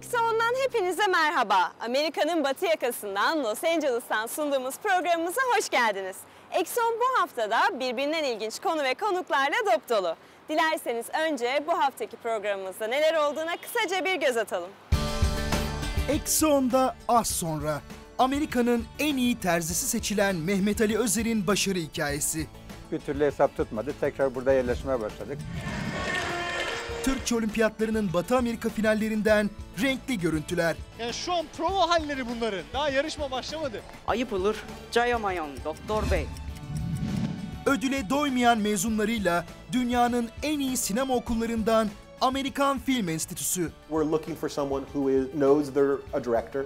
Eksi 10'dan hepinize merhaba. Amerika'nın batı yakasından Los Angeles'tan sunduğumuz programımıza hoş geldiniz. Eksi 10 bu haftada birbirinden ilginç konu ve konuklarla dop dolu. Dilerseniz önce bu haftaki programımızda neler olduğuna kısaca bir göz atalım. Eksi 10'da az sonra Amerika'nın en iyi terzisi seçilen Mehmet Ali Özer'in başarı hikayesi. Bir türlü hesap tutmadı. Tekrar burada yerleşmeye başladık. Türkçe olimpiyatlarının Batı Amerika finallerinden renkli görüntüler. Yani şu an prova halleri bunların. Daha yarışma başlamadı. Ayıp olur, cayamayın doktor bey. Ödüle doymayan mezunlarıyla dünyanın en iyi sinema okullarından Amerikan Film Enstitüsü. We're looking for someone who knows they're a director.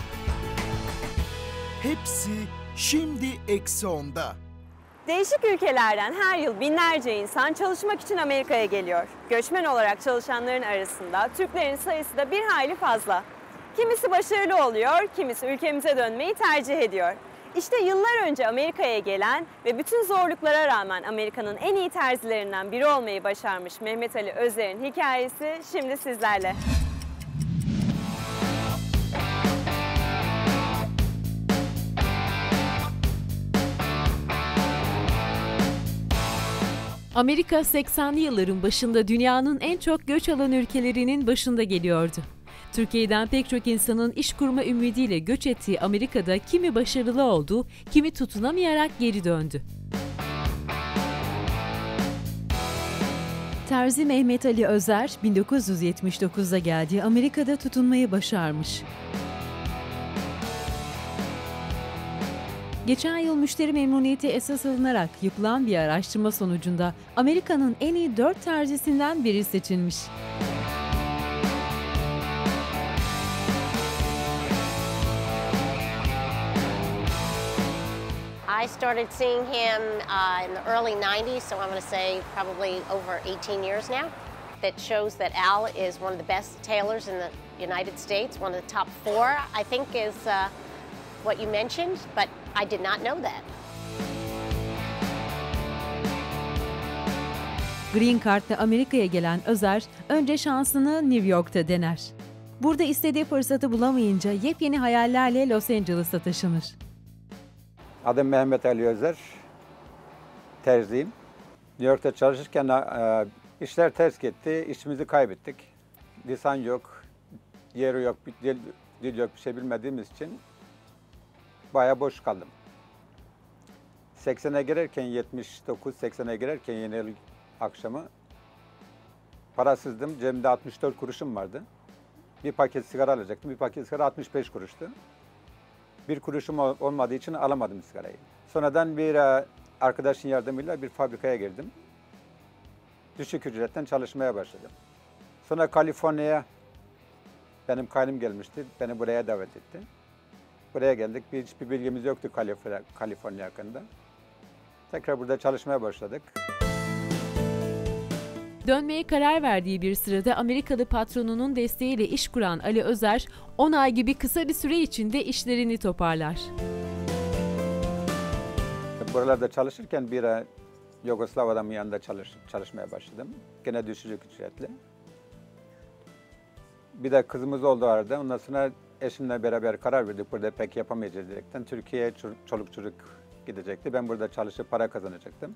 Hepsi şimdi Eksi 10'da. Değişik ülkelerden her yıl binlerce insan çalışmak için Amerika'ya geliyor. Göçmen olarak çalışanların arasında Türklerin sayısı da bir hayli fazla. Kimisi başarılı oluyor, kimisi ülkemize dönmeyi tercih ediyor. İşte yıllar önce Amerika'ya gelen ve bütün zorluklara rağmen Amerika'nın en iyi terzilerinden biri olmayı başarmış Mehmet Ali Özer'in hikayesi şimdi sizlerle. Amerika 80'li yılların başında dünyanın en çok göç alan ülkelerinin başında geliyordu. Türkiye'den pek çok insanın iş kurma ümidiyle göç ettiği Amerika'da kimi başarılı oldu, kimi tutunamayarak geri döndü. Terzi Mehmet Ali Özer, 1979'da geldiği Amerika'da tutunmayı başarmış. Geçen yıl müşteri memnuniyeti esas alınarak yapılan bir araştırma sonucunda Amerika'nın en iyi 4 terzisinden biri seçilmiş. I started seeing him in the early 90s, so I'm going to say probably over 18 years now. That shows that Al is one of the best tailors in the United States, one of the top 4, I think, is what you mentioned, but I did not know that. Green Card'la Amerika'ya gelen Özer, önce şansını New York'ta dener. Burada istediği fırsatı bulamayınca yepyeni hayallerle Los Angeles'a taşınır. Adım Mehmet Ali Özer. Terziyim. New York'ta çalışırken işler ters gitti. İşimizi kaybettik. Lisan yok, yeri yok, dil yok, bir şey bilmediğimiz için bayağı boş kaldım. 80'e girerken, 79-80'e girerken yeni yıl akşamı parasızdım. Cebimde 64 kuruşum vardı. Bir paket sigara alacaktım. Bir paket sigara 65 kuruştu. Bir kuruşum olmadığı için alamadım sigarayı. Sonradan bir arkadaşın yardımıyla bir fabrikaya girdim. Düşük ücretten çalışmaya başladım. Sonra Kaliforniya'ya benim kaynım gelmişti. Beni buraya davet etti. Buraya geldik. Hiçbir bilgimiz yoktu Kaliforniya hakkında. Tekrar burada çalışmaya başladık. Dönmeye karar verdiği bir sırada Amerikalı patronunun desteğiyle iş kuran Ali Özer, 10 ay gibi kısa bir süre içinde işlerini toparlar. Buralarda çalışırken bir Yugoslav adamın yanında çalışmaya başladım. Gene düşük ücretli. Bir de kızımız oldu arada. Ondan sonra eşimle beraber karar verdik. Burada pek yapamayacağız direkten. Türkiye'ye çoluk çocuk gidecekti. Ben burada çalışıp para kazanacaktım.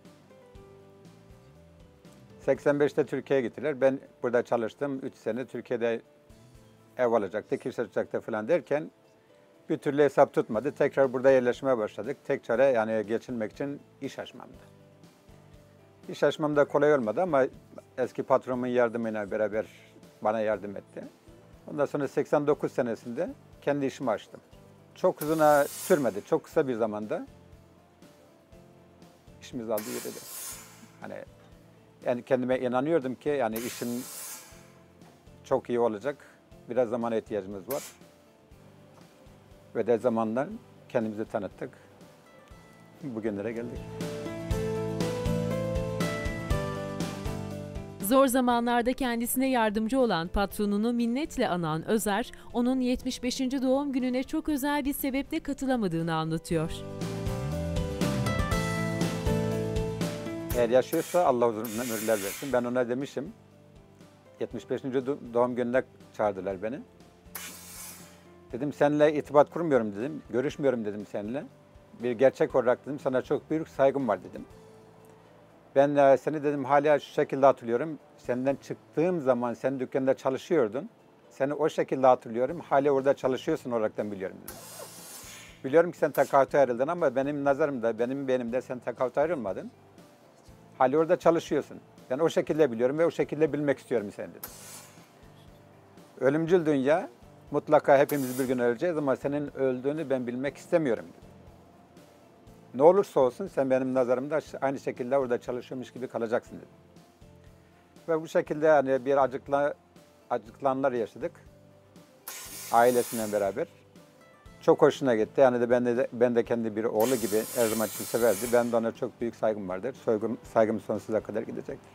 85'te Türkiye'ye gittiler. Ben burada çalıştım. 3 sene Türkiye'de ev alacaktı, kirse tutacaktı falan derken bir türlü hesap tutmadı. Tekrar burada yerleşmeye başladık. Tek çare yani geçinmek için iş açmamdı. İş açmam da kolay olmadı ama eski patronumun yardımıyla beraber bana yardım etti. Ondan sonra 89 senesinde kendi işimi açtım. Çok uzun sürmedi. Çok kısa bir zamanda işimiz aldı yürüdü. Yani kendime inanıyordum ki yani işim çok iyi olacak. Biraz zamana ihtiyacımız var. Ve de zamanla kendimizi tanıttık. Bugünlere geldik. Zor zamanlarda kendisine yardımcı olan patronunu minnetle anan Özer, onun 75. doğum gününe çok özel bir sebeple katılamadığını anlatıyor. Eğer yaşıyorsa Allah uzun ömürler versin. Ben ona demişim, 75. doğum gününe çağırdılar beni. Dedim seninle irtibat kurmuyorum dedim. Görüşmüyorum dedim seninle. Bir gerçek olarak dedim sana çok büyük saygım var dedim. Ben seni dedim hala şu şekilde hatırlıyorum. Senden çıktığım zaman sen dükkanda çalışıyordun. Seni o şekilde hatırlıyorum. Hala orada çalışıyorsun olaraktan biliyorum dedim. Biliyorum ki sen takavüte ayrıldın ama benim nazarımda, benim beynimde sen takavüte ayrılmadın. Hala orada çalışıyorsun. Ben o şekilde biliyorum ve o şekilde bilmek istiyorum seni dedim. Ölümcül dünya, mutlaka hepimiz bir gün öleceğiz ama senin öldüğünü ben bilmek istemiyorum dedim. Ne olursa olsun sen benim nazarımda aynı şekilde orada çalışıyormuş gibi kalacaksın dedim. Ve bu şekilde yani bir acıklanlar yaşadık. Ailesiyle beraber. Çok hoşuna gitti. Yani de ben de kendi bir oğlu gibi her zaman için severdi. Ben de ona çok büyük saygım vardır. Saygım sonsuza kadar gidecektir.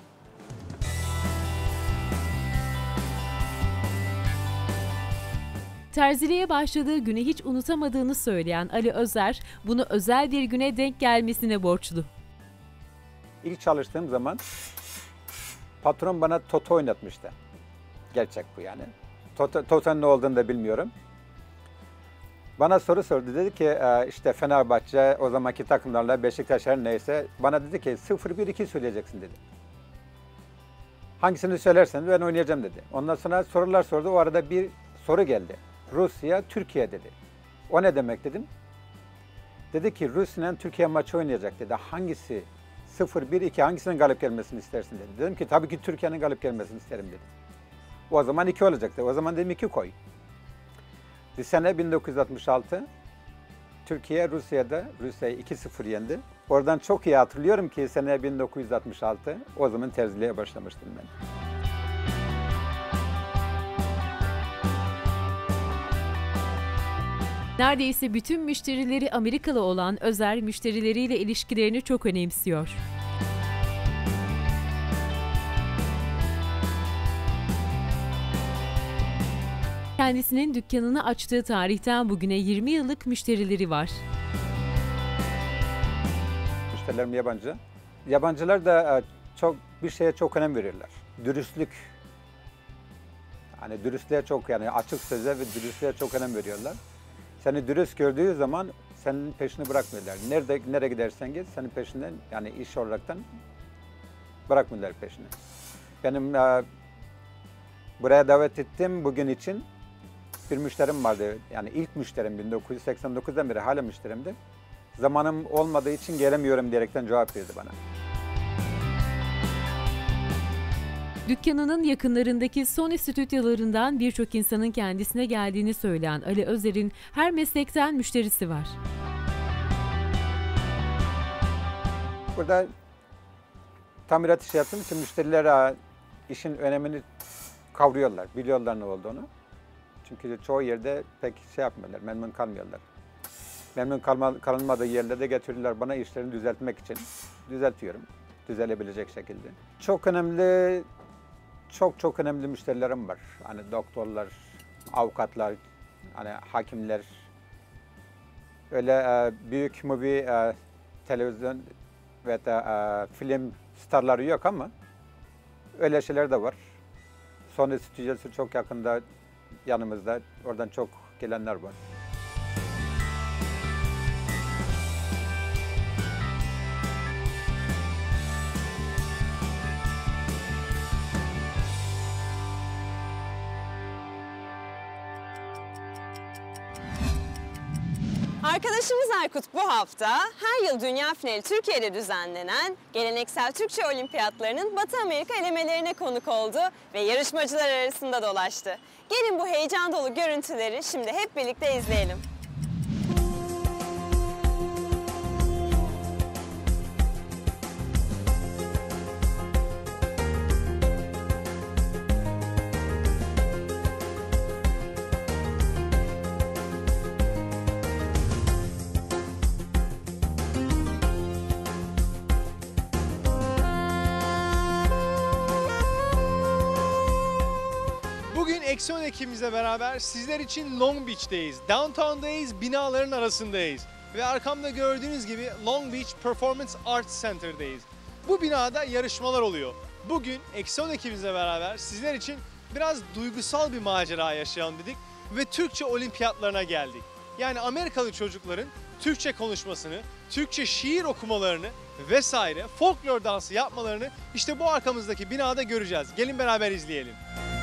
Terziliğe başladığı günü hiç unutamadığını söyleyen Ali Özer, bunu özel bir güne denk gelmesine borçlu. İlk çalıştığım zaman patron bana toto oynatmıştı. Gerçek bu yani. Toto'nun ne olduğunu da bilmiyorum. Bana soru sordu. Dedi ki işte Fenerbahçe o zamanki takımlarla Beşiktaş her neyse bana dedi ki 0-1-2 söyleyeceksin dedi. Hangisini söylersen ben oynayacağım dedi. Ondan sonra sorular sordu. O arada bir soru geldi. Rusya, Türkiye dedi. O ne demek dedim. Dedi ki Rusya'nın Türkiye maçı oynayacak dedi. Hangisi 0-1-2 hangisinin galip gelmesini istersin dedi. Dedim ki tabii ki Türkiye'nin galip gelmesini isterim dedi. O zaman 2 olacaktı. O zaman dedim 2 koy. Bir sene 1966 Türkiye Rusya'yı 2-0 yendi. Oradan çok iyi hatırlıyorum ki sene 1966 o zaman terziliğe başlamıştım ben. Neredeyse bütün müşterileri Amerikalı olan Özer, müşterileriyle ilişkilerini çok önemsiyor. Kendisinin dükkanını açtığı tarihten bugüne 20 yıllık müşterileri var. Müşterilerim yabancı. Yabancılar da bir şeye çok önem veriyorlar. Dürüstlük. Hani dürüstlüğe çok yani açık söze ve dürüstlüğe çok önem veriyorlar. Seni dürüst gördüğü zaman senin peşini bırakmıyorlar. Nereye gidersen git senin peşinden yani iş olaraktan bırakmıyorlar peşini. Benim buraya davet ettim bugün için bir müşterim vardı. Yani ilk müşterim 1989'dan beri hala müşterimdi. Zamanım olmadığı için gelemiyorum diyerekten cevap verdi bana. Dükkanının yakınlarındaki Sony stüdyolarından birçok insanın kendisine geldiğini söyleyen Ali Özer'in her meslekten müşterisi var. Burada tamirat işi yaptığım için müşteriler işin önemini kavruyorlar, biliyorlar ne olduğunu. Çünkü çoğu yerde pek şey yapmıyorlar, memnun kalmıyorlar. Memnun kalınmadığı yerlerde getiriyorlar bana işlerini düzeltmek için. Düzeltiyorum, düzelebilecek şekilde. Çok önemli, çok önemli müşterilerim var. Hani doktorlar, avukatlar, hani hakimler. Öyle büyük movie, televizyon ve film starları yok ama öyle şeyler de var. Sony stüdyosu çok yakında yanımızda. Oradan çok gelenler var. Arkadaşımız Aykut bu hafta her yıl dünya finali Türkiye'de düzenlenen geleneksel Türkçe olimpiyatlarının Batı Amerika elemelerine konuk oldu ve yarışmacılar arasında dolaştı. Gelin bu heyecan dolu görüntüleri şimdi hep birlikte izleyelim. Bugün Eksi 10 ekibimizle beraber sizler için Long Beach'teyiz. Downtown'dayız, binaların arasındayız. Ve arkamda gördüğünüz gibi Long Beach Performance Arts Center'dayız. Bu binada yarışmalar oluyor. Bugün Eksi ekibimizle beraber sizler için biraz duygusal bir macera yaşayalım dedik ve Türkçe olimpiyatlarına geldik. Yani Amerikalı çocukların Türkçe konuşmasını, Türkçe şiir okumalarını vesaire folklor dansı yapmalarını işte bu arkamızdaki binada göreceğiz. Gelin beraber izleyelim.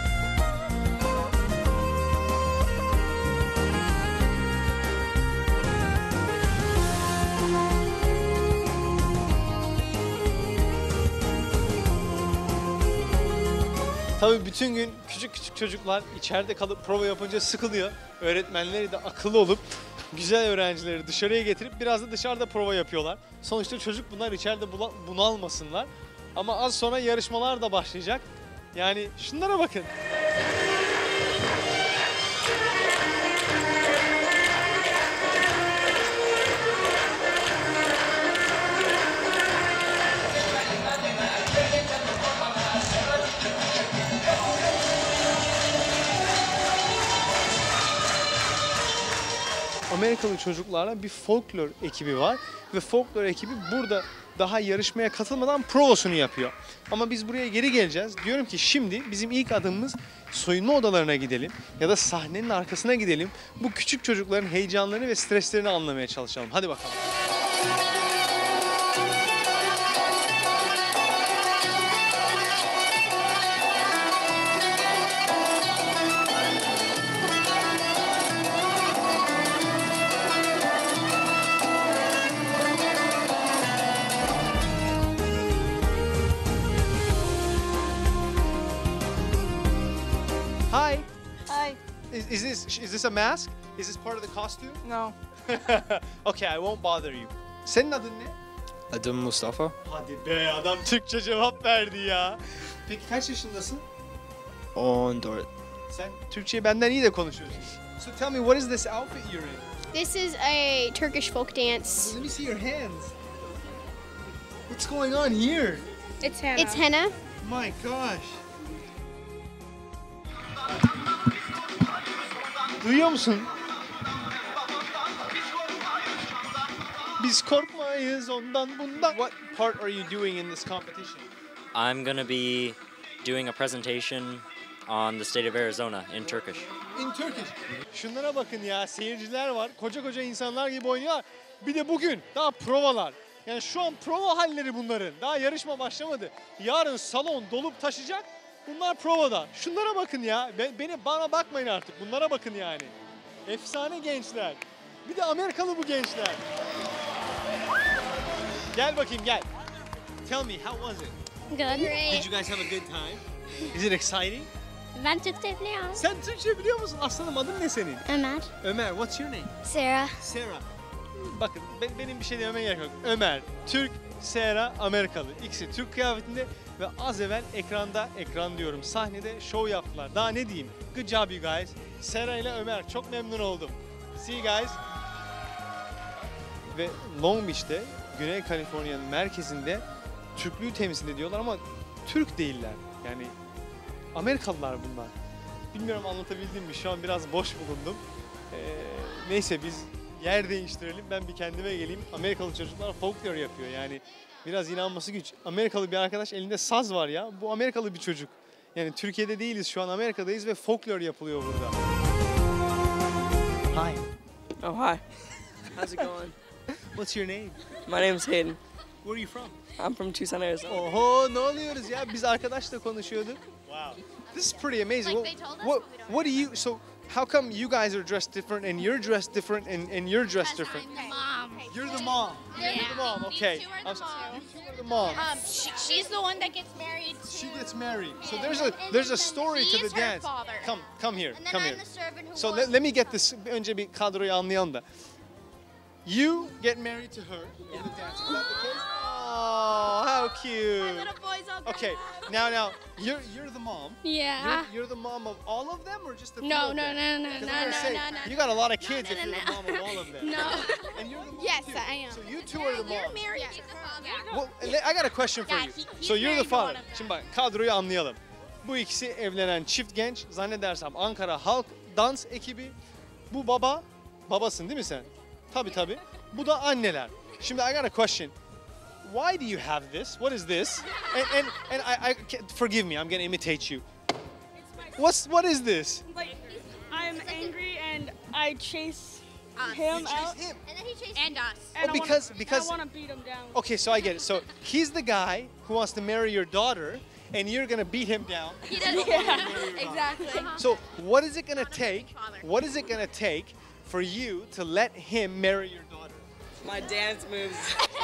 Tabii bütün gün küçük çocuklar içeride kalıp prova yapınca sıkılıyor. Öğretmenleri de akıllı olup güzel öğrencileri dışarıya getirip biraz da dışarıda prova yapıyorlar. Sonuçta çocuk bunlar içeride bunalmasınlar. Ama az sonra yarışmalar da başlayacak. Yani şunlara bakın. Amerikalı çocuklarla bir folklor ekibi var ve folklor ekibi burada daha yarışmaya katılmadan provasını yapıyor. Ama biz buraya geri geleceğiz. Diyorum ki şimdi bizim ilk adımımız soyunma odalarına gidelim ya da sahnenin arkasına gidelim. Bu küçük çocukların heyecanlarını ve streslerini anlamaya çalışalım. Hadi bakalım. Hi. Hi. Is this a mask? Is this part of the costume? No. Okay, I won't bother you. Senin adın ne? Adım Mustafa. Hadi be, adam Türkçe cevap verdi ya. Peki kaç yaşındasın? 14. Sen Türkçeyi benden iyi de konuşuyorsun. So tell me, what is this outfit you're in? This is a Turkish folk dance. Let me see your hands. What's going on here? It's henna. It's henna. My gosh. Duyuyor musun? Biz korkmayız ondan bundan. What part are you doing in this competition? I'm going to be doing a presentation on the state of Arizona in Turkish. In Turkish. Şunlara bakın ya, seyirciler var. Koca insanlar gibi oynuyorlar. Bir de bugün daha provalar. Yani şu an prova halleri bunların. Daha yarışma başlamadı. Yarın salon dolup taşacak. Bunlar provada. Şunlara bakın ya. Bana bakmayın artık. Bunlara bakın yani. Efsane gençler. Bir de Amerikalı bu gençler. Gel bakayım gel. Tell me, how was it? Good. Great. Did you guys have a good time? Is it exciting? Ben Türkçe biliyorum. Sen Türkçe biliyor musun? Aslanım, adın ne senin? Ömer. Ömer, what's your name? Sarah. Sarah. Bakın benim bir şey dememe gerek yok. Ömer, Türk, Sarah, Amerikalı. İkisi Türk kıyafetinde ve az evvel ekran diyorum, sahnede şov yaptılar. Daha ne diyeyim? Good job you guys. Sarah ile Ömer, çok memnun oldum. See you guys. Ve Long Beach'te, Güney Kaliforniya'nın merkezinde Türklüğü temsil ediyorlar ama Türk değiller. Yani Amerikalılar bunlar. Bilmiyorum anlatabildim mi? Şu an biraz boş bulundum. Neyse biz yer değiştirelim. Ben bir kendime geleyim. Amerikalı çocuklar folklor yapıyor. Yani biraz inanması güç. Amerikalı bir arkadaş, elinde saz var ya. Bu Amerikalı bir çocuk. Yani Türkiye'de değiliz, şu an Amerika'dayız ve folklor yapılıyor burada. Hi. Oh, hi. How's it going? What's your name? My name's Hayden. Where are you from? I'm from Tucson, Arizona. Oho, ne oluyoruz ya? Biz arkadaşla konuşuyorduk. Wow. This is pretty amazing. Like they told us What do you, so how come you guys are dressed different and you're dressed different and you're dressed different? I'm the mom. You're the mom. Yeah. You're the mom. Okay. These two are the moms. You two are the mom. She's the one that gets married to. She gets married. So Yeah. there's a And story to he's the her dance. father. Come here. And then Come I'm here. the servant who So was. let me get this. Önce bir kadroyu anlayalım da. You get married to her in the dance. Is that the case? Oh, how My cute. little boy's all grown Okay. up. Now you're the mom. Yeah. You're the mom of all of them, or just a few No, of no, them? no, no, 'Cause no, I'm gonna no, say, no, no. you got a lot of kids No, if no, you're no. the mom of all of them. No. And you're the mom Yes, too. I am. So you two are the You're moms. married to the father. Well, I got a question for Yeah, you. he's So you're the married to one father. of them. Şimdi bak, kadroyu anlayalım. Bu ikisi evlenen çift genç. Zannedersem Ankara Halk Dans ekibi. Bu babasın değil mi sen? Tabii. Bu da anneler. Şimdi I got a question. why do you have this? What is this? And forgive me, I'm gonna imitate you. What is this? Like, I'm angry and I chase him out. Him. And then he chased us. And Oh, because I want to beat him down. okay, so I get it. So he's the guy who wants to marry your daughter, and you're gonna beat him down. He doesn't want to marry your daughter. Exactly. So what is it gonna take? What is it gonna take for you to let him marry your daughter? My dance moves.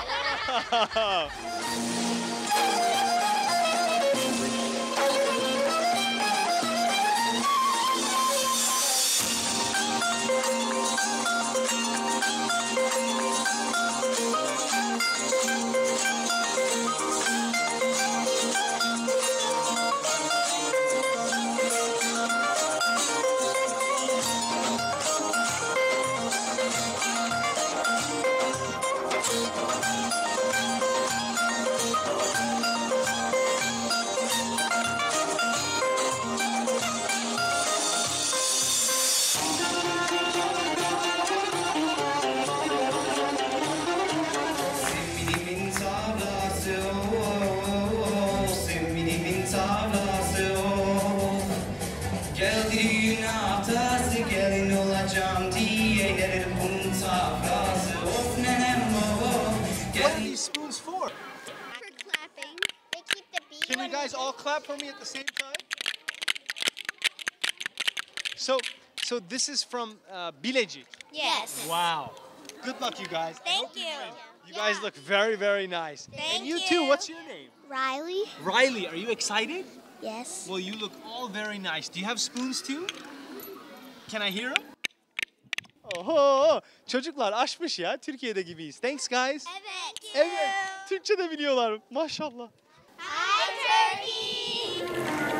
What are these spoons for? For clapping. They keep the beat. Can you guys all clap for me at the same time? So this is from Bilecik. Yes. Wow. Good luck, you guys. Thank you. You guys look very, very nice. Thank and you you. too, what's your name? Riley. Riley, are you excited? Yes. Well, you look all very nice. Do you have spoons too? Can I hear them? Oho, çocuklar aşmış ya. Türkiye'de gibiyiz. Thanks guys. Evet. Evet, Türkçe de biliyorlar. Maşallah. Hi, Turkey.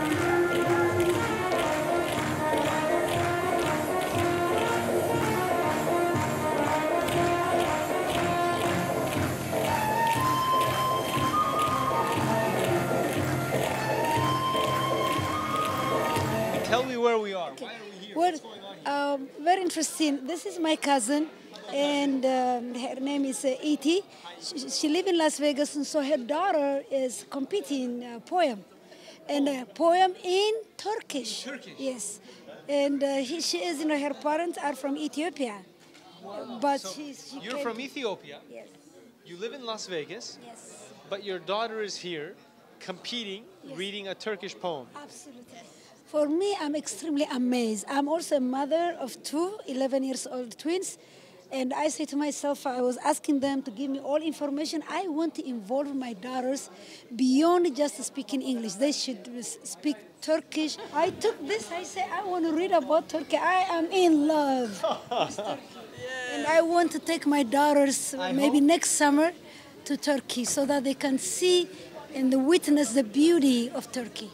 Tell me where we are. Why are we here? Well, What's going on here? very interesting. This is my cousin, and her name is Iti. She lives in Las Vegas, and so her daughter is competing poem, and a poem in Turkish. Turkish. Yes, and she is, her parents are from Ethiopia, but So she you're came from Ethiopia. Yes. You live in Las Vegas. Yes. But your daughter is here competing, reading a Turkish poem. Absolutely. For me, I'm extremely amazed. I'm also a mother of two 11-year-old twins. And I say to myself, I was asking them to give me all information. I want to involve my daughters beyond just speaking English. They should speak Turkish. I took this, I say, I want to read about Turkey. I am in love with Turkey. And I want to take my daughters maybe next summer to Turkey so that they can see and witness the beauty of Turkey.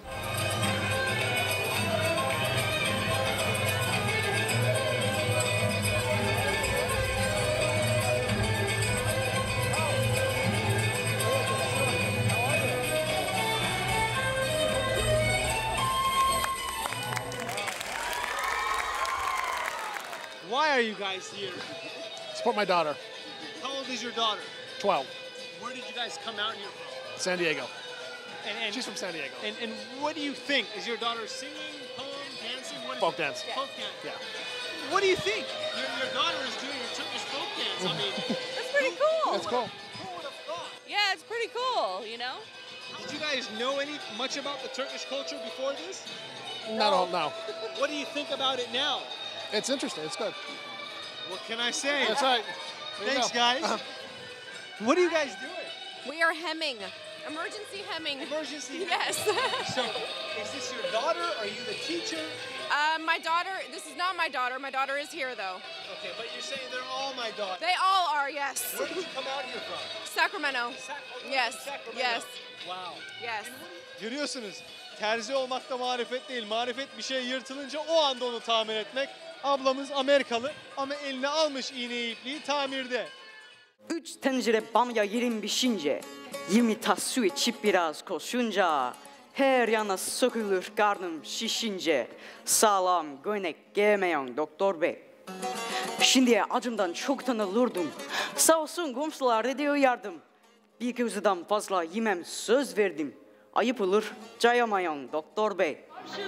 Why are you guys here? Support my daughter, How old is your daughter? 12, Where did you guys come out here from? San Diego. And She's from San Diego. And what do you think? Is your daughter singing, poem, dancing? What is Folk it? dance. Folk dance. Yeah. What do you think? Your daughter is doing a Turkish folk dance. I mean, That's pretty cool. That's cool. who would have thought? Yeah, it's pretty cool, you know? Did you guys know much about the Turkish culture before this? No. What do you think about it now? It's interesting. It's good. What can I say? That's right. There you Thanks, go. guys. What are you guys doing? We are hemming. Emergency hemming. Emergency. Yes. So, is this your daughter? Are you the teacher? My daughter, this is not my daughter. My daughter is here though. Okay, but you're saying they're all my daughters. They all are, yes. Where did you come out here from? Sacramento. Yes. Sacramento. Yes. Wow. Yes. Görüyorsunuz, terzi olmak da marifet değil. Marifet bir şey yırtılınca o anda onu tamir etmek. Ablamız Amerikalı ama eline almış iğneyi ipliği tamirde. 3 tencere bamya yerim pişince, 20 tas su içip biraz koşunca, her yana sökülür karnım şişince, sağlam gönek giymeyen doktor bey. Şimdiye acımdan çok tanılırdım, sağ olsun komşular ediyor yardım. Bir gözden fazla yemem söz verdim. Ayıp olur cayamayın doktor bey.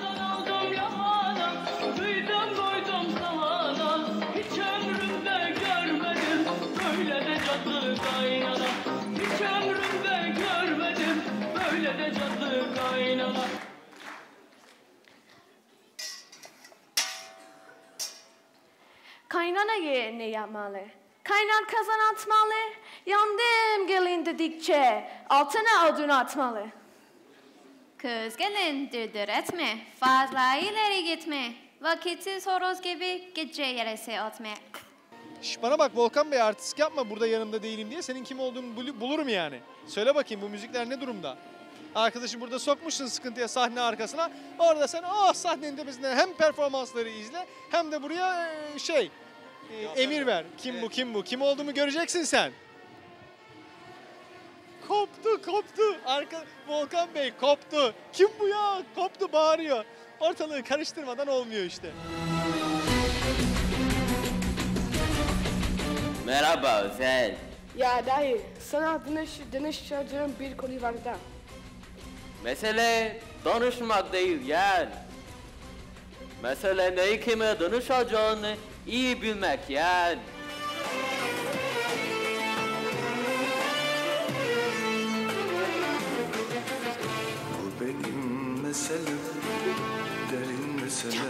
Hiç ömrümde görmedim böyle de cadı kaynana. Hiç ömrümde görmedim böyle de cadı kaynana. Kaynana ne yapmalı? Kaynan kazan atmalı. Yandım gelin dedikçe altına odun atmalı. Kız gelin dırdır etme. Fazla ileri gitme. Vakitsiz horoz gibi gece yarısı atma. Şş, bana bak Volkan Bey, artistik yapma burada yanımda değilim diye. Senin kim olduğunu bulurum yani. Söyle bakayım, bu müzikler ne durumda? Arkadaşı burada sokmuşsun sıkıntıya sahne arkasına. Orada sen sahnenin tepesinde hem performansları izle hem de buraya emir ver. Kim bu, kim bu? Kim olduğumu göreceksin sen. Koptu. Volkan Bey koptu. Kim bu ya? Koptu, bağırıyor. Ortalığı karıştırmadan olmuyor işte. Merhaba Özel. Ya dayı, sana danışacağım bir konu var da. Mesele danışmak değil yani. Mesele neyi kime danışacağını iyi bilmek yani. Bu benim meselem, derin mesele.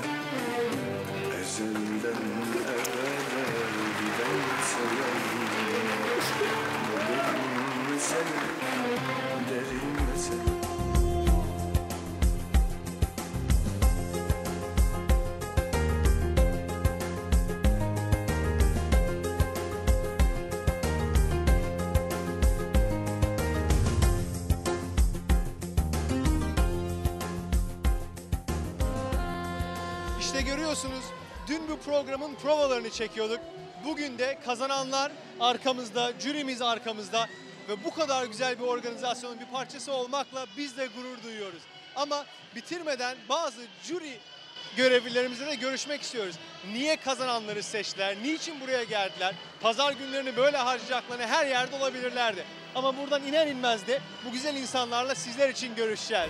Ezelden evvele giden meselem. Bu benim meselem, derin mesele. İşte görüyorsunuz, dün bu programın provalarını çekiyorduk. Bugün de kazananlar arkamızda, jürimiz arkamızda ve bu kadar güzel bir organizasyonun bir parçası olmakla biz de gurur duyuyoruz. Ama bitirmeden bazı jüri görevlilerimizle de görüşmek istiyoruz. Niye kazananları seçtiler, niçin buraya geldiler, pazar günlerini böyle harcayacaklarını her yerde olabilirlerdi. Ama buradan iner inmez de bu güzel insanlarla sizler için görüşeceğiz.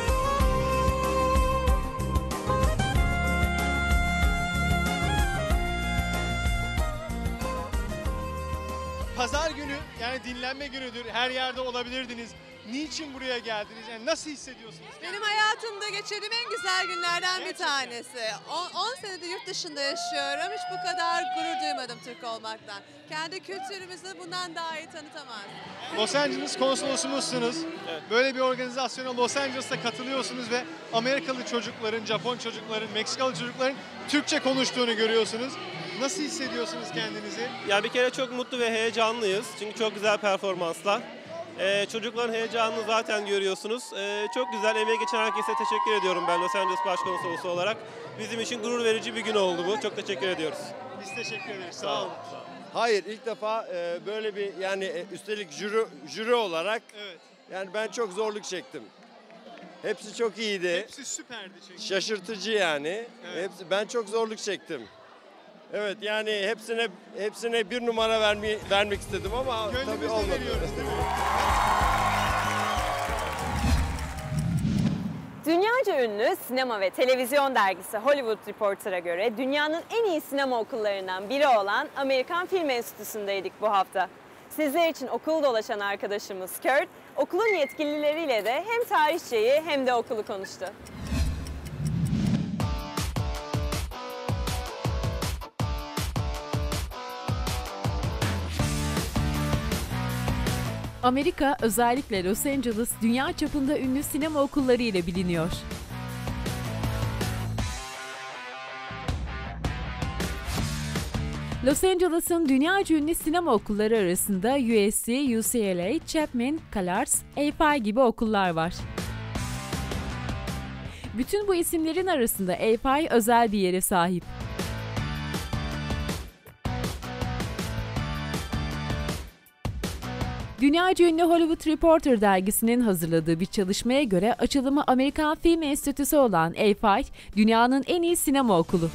Pazar günü, yani dinlenme günüdür. Her yerde olabilirdiniz. Niçin buraya geldiniz? Yani nasıl hissediyorsunuz? Benim hayatımda geçirdiğim en güzel günlerden bir tanesi. 10 senedir yurt dışında yaşıyorum. Hiç bu kadar gurur duymadım Türk olmaktan. Kendi kültürümüzü bundan daha iyi tanıtamaz. Los Angeles konsolosumuzsunuz. Evet. Böyle bir organizasyona Los Angeles'ta katılıyorsunuz ve Amerikalı çocukların, Japon çocukların, Meksikalı çocukların Türkçe konuştuğunu görüyorsunuz. Nasıl hissediyorsunuz kendinizi? Ya bir kere çok mutlu ve heyecanlıyız. Çünkü çok güzel performanslar. Çocukların heyecanını zaten görüyorsunuz. Çok güzel, emeği geçen herkese teşekkür ediyorum ben Los Angeles Başkonsolosu olarak. Bizim için gurur verici bir gün oldu bu. Çok teşekkür ediyoruz. Biz teşekkür ederiz. Sağ olun. Hayır, ilk defa böyle bir üstelik jüri olarak yani ben çok zorluk çektim. Hepsi çok iyiydi. Hepsi süperdi çünkü. Şaşırtıcı yani. Evet. Ben çok zorluk çektim. Evet, yani hepsine bir numara vermek istedim ama tabii olmadı. Veriyoruz, değil mi? Dünyaca ünlü sinema ve televizyon dergisi Hollywood Reporter'a göre dünyanın en iyi sinema okullarından biri olan Amerikan Film Enstitüsü'ndeydik bu hafta. Sizler için okulu dolaşan arkadaşımız Kurt, okulun yetkilileriyle de hem tarihçeyi hem de okulu konuştu. Amerika, özellikle Los Angeles, dünya çapında ünlü sinema okulları ile biliniyor. Los Angeles'ın dünyaca ünlü sinema okulları arasında USC, UCLA, Chapman, CalArts, AFI gibi okullar var. Bütün bu isimlerin arasında AFI özel bir yere sahip. Dünyaca ünlü Hollywood Reporter dergisinin hazırladığı bir çalışmaya göre açılımı Amerikan Film Enstitüsü olan AFI, dünyanın en iyi sinema okulu.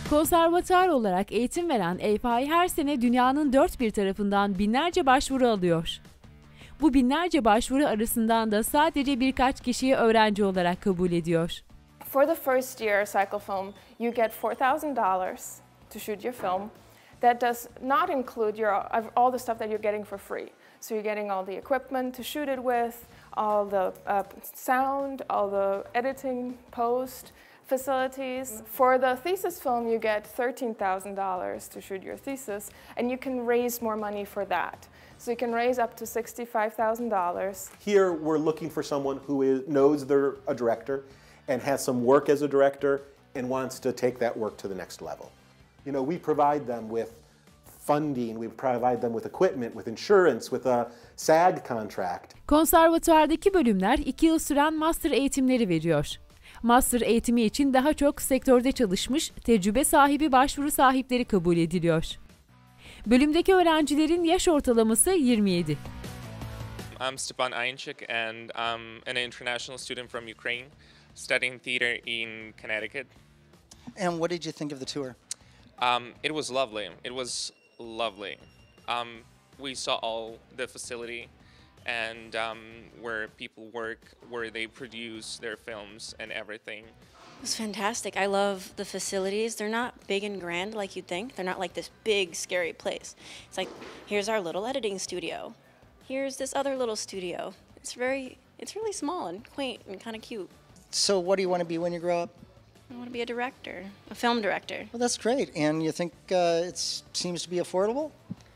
Konservatuar olarak eğitim veren AFI her sene dünyanın dört bir tarafından binlerce başvuru alıyor. Bu binlerce başvuru arasından da sadece birkaç kişiyi öğrenci olarak kabul ediyor. For the first year cycle film, you get $4,000 to shoot your film. That does not include all the stuff that you're getting for free. So you're getting all the equipment to shoot it with, all the sound, all the editing, post facilities. For the thesis film, you get $13,000 to shoot your thesis, and you can raise more money for that. So you can raise up to $65,000. Here, we're looking for someone who knows they're a director and has some work as a director and wants to take that work to the next level. You know, we provide them with funding, we provide them with equipment, with insurance, with a SAG contract. Konservatuardaki bölümler 2 yıl süren master eğitimleri veriyor. Master eğitimi için daha çok sektörde çalışmış, tecrübe sahibi başvuru sahipleri kabul ediliyor. Bölümdeki öğrencilerin yaş ortalaması 27. I'm Stepan Ainchik and I'm an international student from Ukraine studying theater in Connecticut. And what did you think of the tour? It was lovely. It was lovely. We saw all the facility and where people work, where they produce their films and everything. It was fantastic. I love the facilities. They're not big and grand like you'd think. They're not like this big, scary place. It's like, here's our little editing studio. Here's this other little studio. It's really small and quaint and kind of cute. So what do you want to be when you grow up? I want to be a director, a film director. Well, that's great. And you think it seems to be affordable?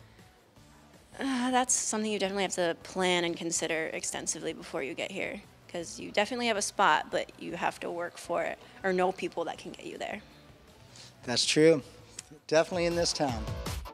That's something you definitely have to plan and consider extensively before you get here. Because you definitely have a spot, but you have to work for it or know people that can get you there. That's true. Definitely in this town.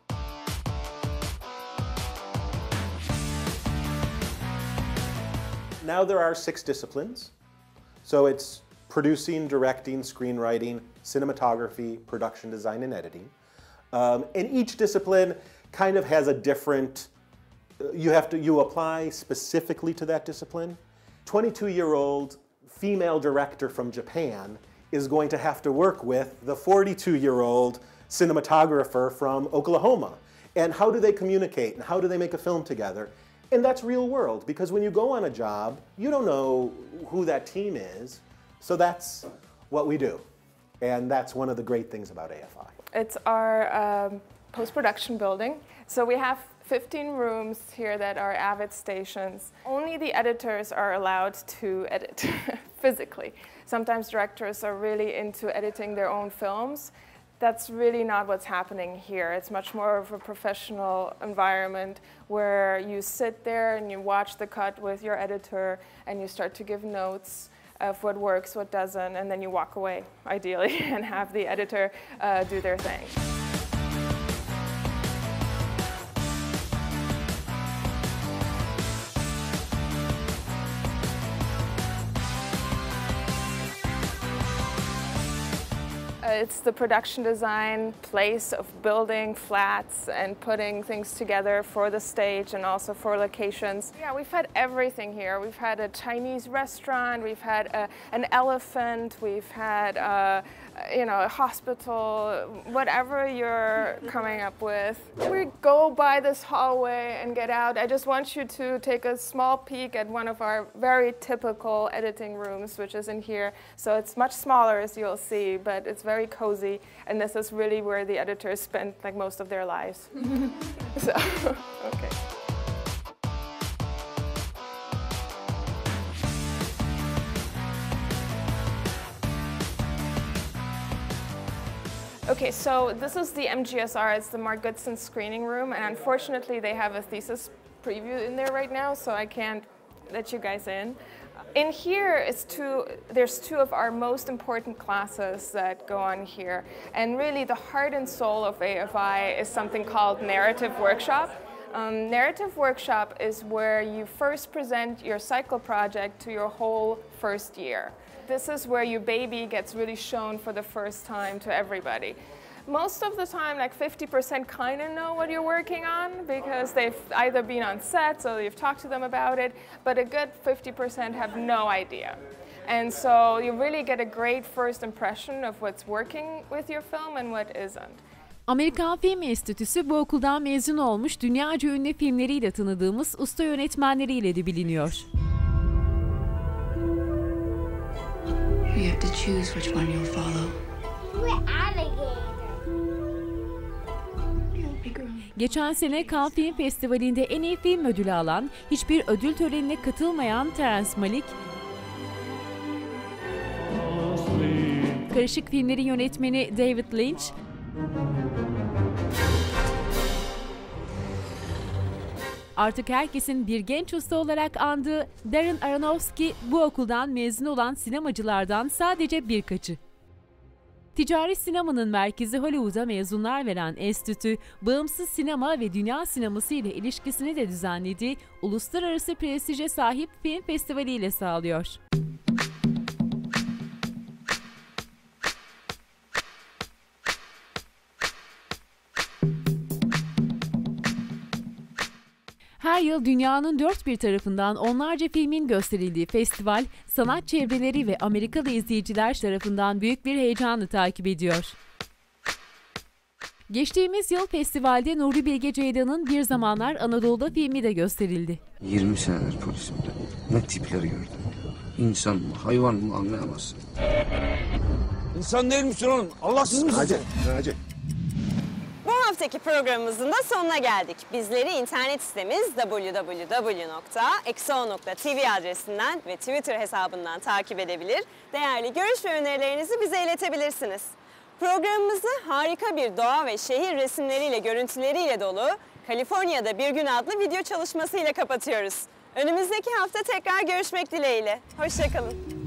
Now there are 6 disciplines. So it's producing, directing, screenwriting, cinematography, production design, and editing. And each discipline kind of has a different, you apply specifically to that discipline. 22-year-old female director from Japan is going to have to work with the 42-year-old cinematographer from Oklahoma. And how do they communicate and how do they make a film together? And that's real world, because when you go on a job, you don't know who that team is. So that's what we do. And that's one of the great things about AFI. It's our post-production building. So we have 15 rooms here that are Avid stations. Only the editors are allowed to edit physically. Sometimes directors are really into editing their own films. That's really not what's happening here. It's much more of a professional environment where you sit there and you watch the cut with your editor and you start to give notes of what works, what doesn't, and then you walk away, ideally, and have the editor do their thing. It's the production design place of building flats and putting things together for the stage and also for locations. Yeah, we've had everything here. We've had a Chinese restaurant, we've had an elephant, we've had a hospital, whatever you're coming up with. We go by this hallway and get out. I just want you to take a small peek at one of our very typical editing rooms, which is in here. So it's much smaller, as you'll see, but it's very cozy. And this is really where the editors spend like most of their lives. So, okay. Okay, so this is the MGSR, it's the Mark Goodson screening room, and unfortunately they have a thesis preview in there right now, so I can't let you guys in. In here, there's 2 of our most important classes that go on here, and really the heart and soul of AFI is something called Narrative Workshop. Narrative Workshop is where you first present your cycle project to your whole first year. This is where your baby gets really shown for the first time to everybody. Most of the time, like 50% kind of know what you're working on because they've either been on set or you've talked to them about it, but a good 50% have no idea. And so you really get a great first impression of what's working with your film and what isn't. Amerikan Film Enstitüsü bu okuldan mezun olmuş dünyaca ünlü filmleriyle tanıdığımız usta yönetmenleriyle de biliniyor. You have to choose which one you'll follow. Geçen sene Cannes Film Festivali'nde en iyi film ödülü alan, hiçbir ödül törenine katılmayan Terrence Malick, karışık filmlerin yönetmeni David Lynch, artık herkesin bir genç usta olarak andığı Darren Aronofsky bu okuldan mezun olan sinemacılardan sadece birkaçı. Ticari sinemanın merkezi Hollywood'a mezunlar veren enstitü, bağımsız sinema ve dünya sineması ile ilişkisini de düzenlediği uluslararası prestije sahip film festivali ile sağlıyor. Her yıl dünyanın dört bir tarafından onlarca filmin gösterildiği festival, sanat çevreleri ve Amerikalı izleyiciler tarafından büyük bir heyecanla takip ediyor. Geçtiğimiz yıl festivalde Nuri Bilge Ceylan'ın Bir Zamanlar Anadolu'da filmi de gösterildi. 20 senedir polisimde. Ne tipleri gördüm. İnsan mı, hayvan mı anlayamazsın. İnsan değil misin oğlum? Allahsız mısın sen? Hacı. Bu haftaki programımızın da sonuna geldik. Bizleri internet sitemiz www.exo.tv adresinden ve Twitter hesabından takip edebilir, değerli görüş ve önerilerinizi bize iletebilirsiniz. Programımızı harika bir doğa ve şehir resimleriyle, görüntüleriyle dolu Kaliforniya'da Bir Gün adlı video çalışmasıyla kapatıyoruz. Önümüzdeki hafta tekrar görüşmek dileğiyle. Hoşça kalın.